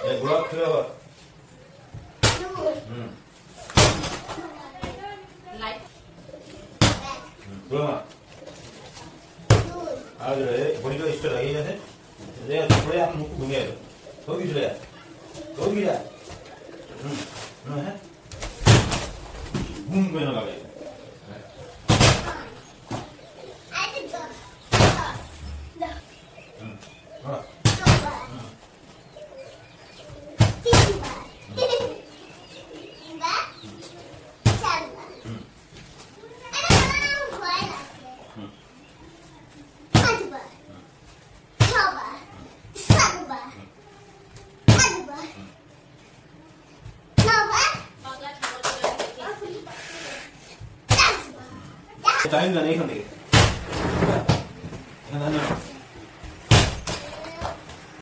गुलाब खिलावा गुलाब आज रे बड़ी जो इष्ट रही जैसे रे थोड़े आप मुख घूमिए तो भी चले तो भी जा है घूम के ना लगे टाइम का नहीं खाने